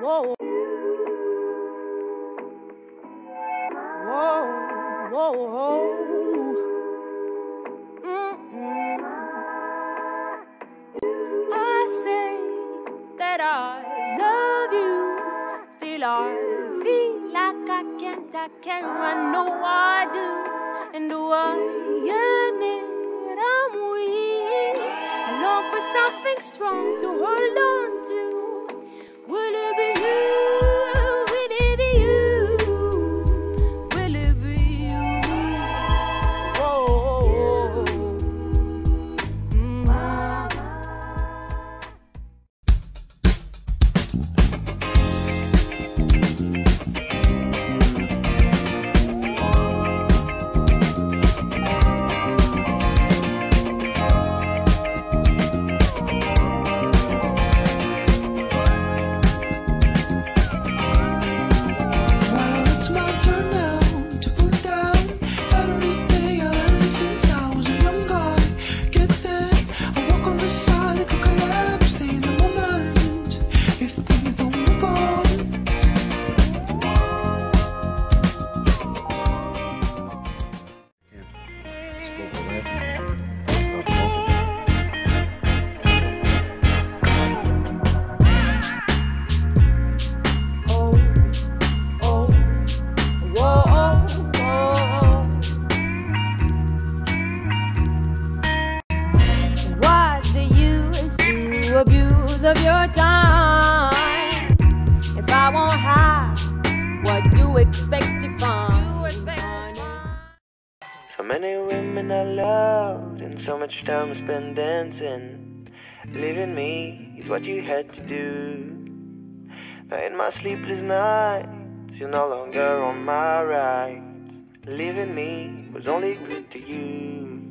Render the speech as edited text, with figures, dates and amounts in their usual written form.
whoa. Whoa, whoa, whoa. I say that I love you, still I feel like I can't, I know I do, and do I admit I'm weak? I long for something strong to hold on to. Will it be you? Will it be you? Will it be you? Whoa. Abuse of your time. If I won't have what you expect to find. So many women I loved, and so much time spent dancing. Leaving me is what you had to do. Now in my sleepless nights, you're no longer on my right. Leaving me was only good to you.